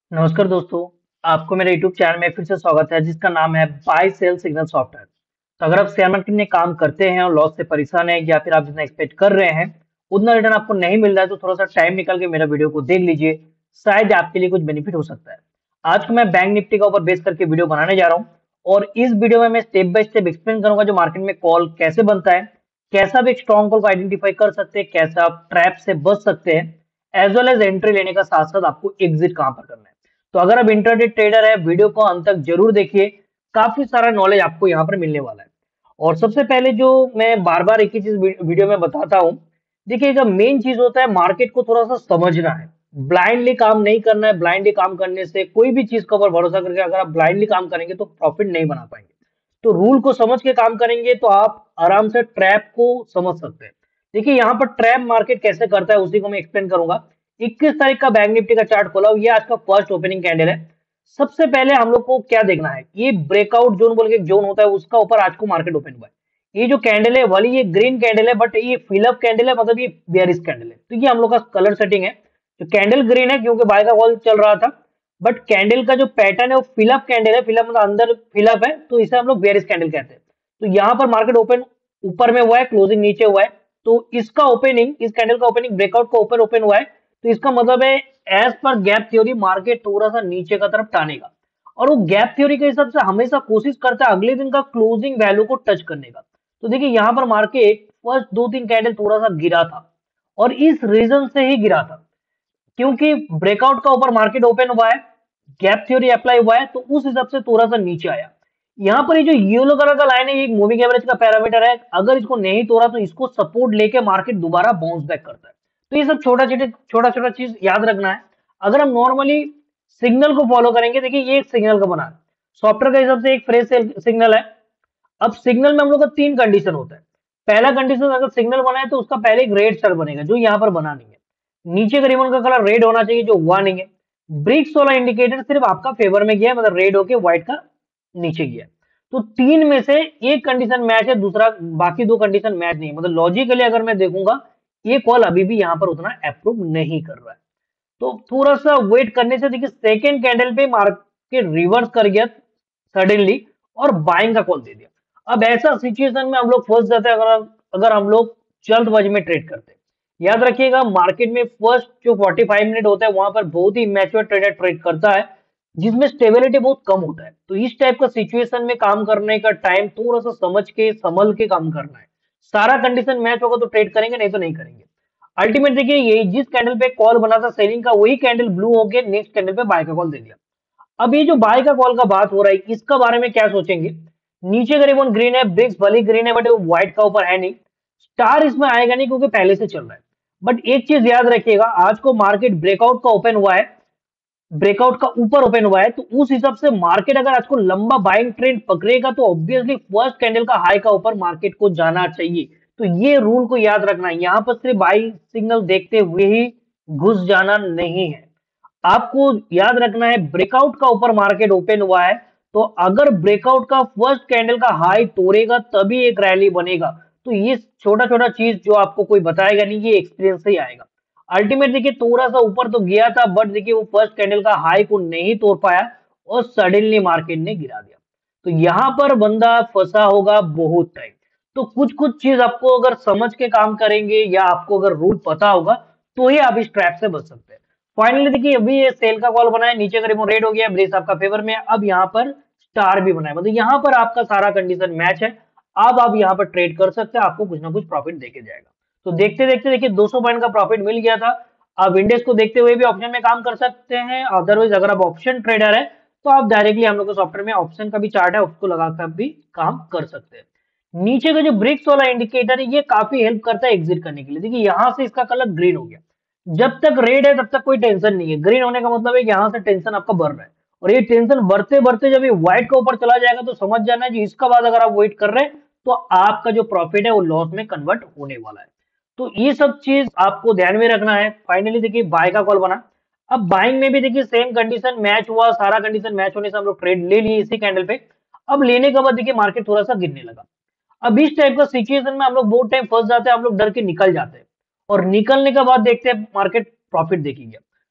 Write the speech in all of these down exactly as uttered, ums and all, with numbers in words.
नमस्कार दोस्तों। आपको मेरे यूट्यूब चैनल में फिर से स्वागत है जिसका नाम है बाय सेल सिग्नल सॉफ्टवेयर। तो अगर आप शेयर मार्केट में काम करते हैं और लॉस से परेशान हैं या फिर आप जितना एक्सपेक्ट कर रहे हैं उतना रिटर्न आपको नहीं मिल रहा है तो थोड़ा सा टाइम निकाल के मेरा वीडियो को देख लीजिए, शायद आपके लिए कुछ बेनिफिट हो सकता है। आज को मैं बैंक निफ्टी का ऊपर बेस करके वीडियो बनाने जा रहा हूँ और इस वीडियो में मैं स्टेप बाय स्टेप एक्सप्लेन करूंगा जो मार्केट में कॉल कैसे बनता है, कैसे आप एक स्ट्रॉन्ग कॉल को आइडेंटिफाई कर सकते हैं, कैसे आप ट्रैप से बच सकते हैं, एज वेल एज एंट्री लेने का साथ साथ आपको एग्जिट कहां पर करना है। तो अगर आप इंटरनेट ट्रेडर है वीडियो को अंत तक जरूर देखिए, काफी सारा नॉलेज आपको यहाँ पर मिलने वाला है। और सबसे पहले जो मैं बार बार एक ही चीज वीडियो में बताता हूँ, देखिएगा मेन चीज होता है मार्केट को थोड़ा सा समझना है, ब्लाइंडली काम नहीं करना है। ब्लाइंडली काम करने से कोई भी चीज के ऊपर भरोसा करके अगर आप ब्लाइंडली काम करेंगे तो प्रॉफिट नहीं बना पाएंगे। तो रूल को समझ के काम करेंगे तो आप आराम से ट्रैप को समझ सकते हैं। देखिए यहाँ पर ट्रैप मार्केट कैसे करता है उसी को मैं एक्सप्लेन करूंगा। इक्कीस तारीख का बैंक निफ्टी का चार्ट खोला हुआ, ये आज का फर्स्ट ओपनिंग कैंडल है। सबसे पहले हम लोग को क्या देखना है, ये ब्रेकआउट जोन बोल के एक जोन होता है उसका ऊपर आज को मार्केट ओपन हुआ है। ये जो कैंडल है वाली ये ग्रीन कैंडल है बट ये फिलअप कैंडल है, मतलब ये बेयरिश कैंडल है। तो ये हम लोग का कलर सेटिंग है। तो कैंडल ग्रीन है क्योंकि बाय का कॉल चल रहा था, बट कैंडल का जो पैटर्न है वो फिलअप कैंडल है। फिलअप मतलब अंदर फिलअप है तो इसे हम लोग बेयरिश कैंडल कहते हैं। तो यहाँ पर मार्केट ओपन ऊपर में हुआ है, क्लोजिंग नीचे हुआ है। तो इसका ओपनिंग, इस कैंडल का ओपनिंग ब्रेकआउट का ऊपर ओपन हुआ है, तो इसका मतलब है as per gap theory market थोड़ा सा नीचे का तरफ टानेगा। और वो गैप थ्योरी के हिसाब से हमेशा कोशिश करता है अगले दिन का क्लोजिंग वैल्यू को टच करने का। तो देखिए यहाँ पर मार्केट फर्स्ट दो तीन कैंडल थोड़ा सा गिरा था और इस रीजन से ही गिरा था क्योंकि ब्रेकआउट का ऊपर मार्केट ओपन हुआ है, गैप थ्योरी अप्लाई हुआ है, तो उस हिसाब से थोड़ा सा नीचे आया। यहाँ पर ये जो येलो कलर का लाइन है ये एक मूविंग एवरेज का पैरामीटर है, अगर इसको नहीं तोड़ा तो इसको सपोर्ट लेके मार्केट दोबारा बाउंस बैक करता है। तो ये सब छोटा छोटा छोटा छोटा चीज याद रखना है। अगर हम नॉर्मली सिग्नल को फॉलो करेंगे, देखिए ये एक सिग्नल का बना है, सॉफ्टवेयर के हिसाब से एक फ्रेश सिग्नल है। अब सिग्नल में हम लोग का तीन कंडीशन होता है। पहला कंडीशन, अगर सिग्नल बना है तो उसका पहले एक रेड स्टार बनेगा जो यहाँ पर बना नहीं है। नीचे के रिबन का कलर रेड होना चाहिए जो हुआ नहीं है। ब्रिक्स वाला इंडिकेटर सिर्फ आपका फेवर में गया है, मतलब रेड होके व्हाइट का नीचे गया है। तो तीन में से एक कंडीशन मैच है, दूसरा बाकी दो कंडीशन मैच नहीं है। मतलब लॉजिकली अगर मैं देखूंगा ये कॉल अभी भी यहाँ पर उतना अप्रूव नहीं कर रहा है। तो थोड़ा सा वेट करने से देखिए सेकेंड कैंडल पे मार्केट रिवर्स कर गया सडनली और बाइंग का कॉल दे दिया। अब ऐसा सिचुएशन में हम लोग फंस जाते हैं अगर अगर हम लोग जल्दबाजी में ट्रेड करते हैं। याद रखिएगा मार्केट में फर्स्ट जो पैंतालीस मिनट होता है वहां पर बहुत ही मैच्योर ट्रेडर ट्रेड करता है जिसमें स्टेबिलिटी बहुत कम होता है। तो इस टाइप का सिचुएशन में काम करने का टाइम थोड़ा सा समझ के संभल के काम करना है। सारा कंडीशन मैच होगा तो ट्रेड करेंगे, नहीं तो नहीं करेंगे। अल्टीमेट देखिए ये जिस कैंडल पे कॉल बना था सेलिंग का वही कैंडल ब्लू होके नेक्स्ट कैंडल पे बाय का कॉल दे दिया। अब ये जो बाय का कॉल का बात हो रहा है इसका बारे में क्या सोचेंगे। नीचे का रिबन ग्रीन है, ब्रिक्स भले ग्रीन है बट वो व्हाइट का ऊपर है नहीं, स्टार इसमें आएगा नहीं क्योंकि पहले से चल रहा है। बट एक चीज याद रखिएगा, आज को मार्केट ब्रेकआउट का ओपन हुआ है, ब्रेकआउट का ऊपर ओपन हुआ है, तो उस हिसाब से मार्केट अगर आज को लंबा बाइंग ट्रेंड पकड़ेगा तो ऑब्वियसली फर्स्ट कैंडल का हाई का ऊपर मार्केट को जाना चाहिए। तो ये रूल को याद रखना है, यहाँ पर सिर्फ बाई सिग्नल देखते हुए ही घुस जाना नहीं है। आपको याद रखना है ब्रेकआउट का ऊपर मार्केट ओपन हुआ है, तो अगर ब्रेकआउट का फर्स्ट कैंडल का हाई तोड़ेगा तभी एक रैली बनेगा। तो ये छोटा छोटा चीज जो आपको कोई बताएगा नहीं, ये एक्सपीरियंस से ही आएगा। अल्टीमेट देखिए थोड़ा सा ऊपर तो गया था बट देखिए वो फर्स्ट कैंडल का हाई को नहीं तोड़ पाया और सडनली मार्केट ने गिरा दिया। तो यहां पर बंदा फंसा होगा बहुत टाइम। तो कुछ कुछ चीज आपको अगर समझ के काम करेंगे या आपको अगर रूल पता होगा तो ही आप इस ट्रैप से बच सकते हैं। फाइनली देखिए अभी ये सेल का कॉल बना है, नीचे का रिबन रेड हो गया, ब्रेस आपका फेवर में है। अब यहाँ पर स्टार भी बना है, मतलब यहाँ पर आपका सारा कंडीशन मैच है। अब आप यहाँ पर ट्रेड कर सकते हैं, आपको कुछ ना कुछ प्रॉफिट देके जाएगा। तो देखते देखते देखिए दो सौ पॉइंट का प्रॉफिट मिल गया था। आप इंडेक्स को देखते हुए भी ऑप्शन में काम कर सकते हैं, अदरवाइज अगर आप ऑप्शन ट्रेडर है तो आप डायरेक्टली हम लोग के सॉफ्टवेयर में ऑप्शन का भी चार्ट है उसको लगाकर भी काम कर सकते हैं। नीचे का जो ब्रिक्स वाला इंडिकेटर है ये काफी हेल्प करता है एग्जिट करने के लिए। देखिए यहाँ से इसका कलर ग्रीन हो गया, जब तक रेड है तब तक कोई टेंशन नहीं है। ग्रीन होने का मतलब है यहाँ से टेंशन आपका बढ़ रहा है और ये टेंशन बढ़ते बढ़ते जब ये व्हाइट के ऊपर चला जाएगा तो समझ जाना है कि इसका बाद अगर आप वेट कर रहे हैं तो आपका जो प्रॉफिट है वो लॉस में कन्वर्ट होने वाला है। तो ये सब चीज आपको ध्यान में रखना है। फाइनली देखिए बाय का कॉल बना। अब बाइंग में भी देखिए सेम कंडीशन मैच हुआ, सारा कंडीशन मैच होने से हम लोग ट्रेड ले लिए इसी कैंडल पे। अब लेने के बाद देखिए मार्केट थोड़ा सा गिरने लगा। अब इस टाइप का सिचुएशन में हम लोग बहुत टाइम फंस जाते हैं, हम लोग डर के निकल जाते हैं और निकलने के बाद देखते हैं मार्केट प्रॉफिट देखी गया।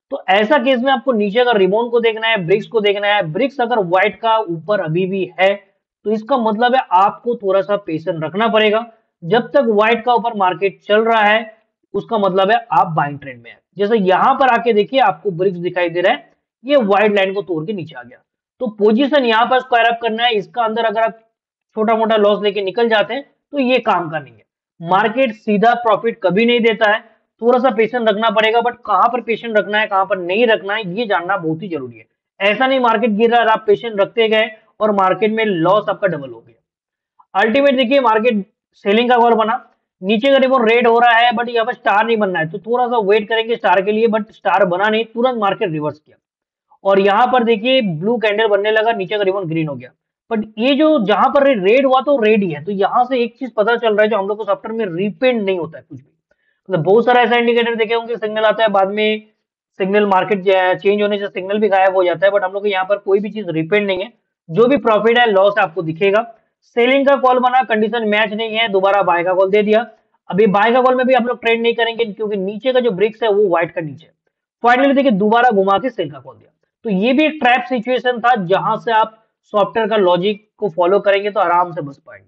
तो ऐसा केस में आपको नीचे का रिबॉन को देखना है, ब्रिक्स को देखना है। ब्रिक्स अगर व्हाइट का ऊपर अभी भी है तो इसका मतलब है आपको थोड़ा सा पेशेंस रखना पड़ेगा। जब तक व्हाइट का ऊपर मार्केट चल रहा है उसका मतलब है आप बाइंग ट्रेंड में है। जैसे यहां पर आके देखिए आपको ब्रिक्स दिखाई दे रहा है, ये व्हाइट लाइन को तोड़ के नीचे आ गया। तो पोजीशन यहां पर स्क्वायर अप करना है, इसका अंदर अगर आप छोटा मोटा लॉस लेके निकल जाते हैं तो ये काम का नहीं है। मार्केट सीधा प्रॉफिट कभी नहीं देता है, थोड़ा सा पेशेंस रखना पड़ेगा, बट कहां पर पेशेंस रखना है कहां पर नहीं रखना है ये जानना बहुत ही जरूरी है। ऐसा नहीं मार्केट गिर रहा है आप पेशेंस रखते गए और मार्केट में लॉस आपका डबल हो गया। अल्टीमेट देखिए मार्केट सेलिंग का कॉल बना, नीचे का रिबॉन रेड हो रहा है बट यहाँ पर स्टार नहीं बनना है, तो थोड़ा सा वेट करेंगे स्टार के लिए, बट स्टार बना नहीं, तुरंत मार्केट रिवर्स किया और यहाँ पर देखिए ब्लू कैंडल बनने लगा, नीचे का रिबन ग्रीन हो गया। बट ये जो जहां पर रेड हुआ तो रेड ही है, तो यहाँ से एक चीज पता चल रहा है जो हम लोग को सॉफ्टवेयर में रिपेंड नहीं होता है कुछ भी। मतलब बहुत सारा ऐसा इंडिकेटर देखे होंगे, सिग्नल आता है बाद में, सिग्नल मार्केट चेंज होने से सिग्नल भी गायब हो जाता है, बट हम लोग को यहाँ पर कोई भी चीज रिपेंड नहीं है। जो भी प्रॉफिट है लॉस आपको दिखेगा। सेलिंग का कॉल बना, कंडीशन मैच नहीं है, दोबारा बाय का कॉल दे दिया। अभी बाय का कॉल में भी आप लोग ट्रेड नहीं करेंगे क्योंकि नीचे का जो ब्रिक्स है वो व्हाइट का नीचे। फाइनली देखिए दोबारा घुमा के सेल का कॉल दिया। तो ये भी एक ट्रैप सिचुएशन था जहां से आप सॉफ्टवेयर का लॉजिक को फॉलो करेंगे तो आराम से बच पाएंगे।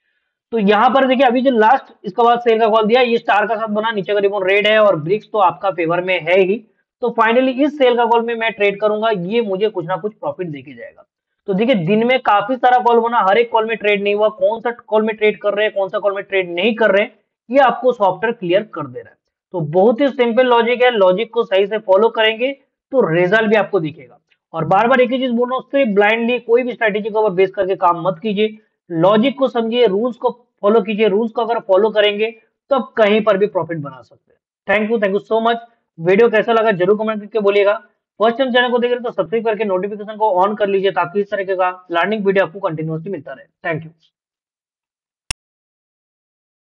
तो यहां पर देखिए अभी जो लास्ट इसके बाद सेल का कॉल दिया, ये स्टार का साथ बना, नीचे का रिबन रेड है और ब्रिक्स तो आपका फेवर में है ही। तो फाइनली इस सेल का कॉल में मैं ट्रेड करूंगा, ये मुझे कुछ ना कुछ प्रॉफिट देके जाएगा। तो देखिए दिन में काफी सारा कॉल बना, हर एक कॉल में ट्रेड नहीं हुआ, कौन सा कॉल में ट्रेड कर रहे हैं कौन सा कॉल में ट्रेड नहीं कर रहे हैं ये आपको सॉफ्टवेयर क्लियर कर दे रहा है। तो बहुत ही सिंपल लॉजिक है, लॉजिक को सही से फॉलो करेंगे तो रिजल्ट भी आपको दिखेगा। और बार बार एक ही चीज बोल रहा हूँ, सिर्फ ब्लाइंडली कोई भी स्ट्रेटेजी को बेस करके काम मत कीजिए, लॉजिक को समझिए, रूल्स को फॉलो कीजिए। रूल्स को अगर फॉलो करेंगे तो आप कहीं पर भी प्रॉफिट बना सकते हैं। Thank you, thank you so much. Video कैसा लगा जरूर कमेंट करके बोलिएगा। फर्स्ट टाइम चैनल को देख रहे हैं तो सब्सक्राइब करके नोटिफिकेशन को ऑन कर लीजिए ताकि इस तरह का लर्निंग वीडियो आपको कंटिन्यूअसली मिलता रहे। Thank you.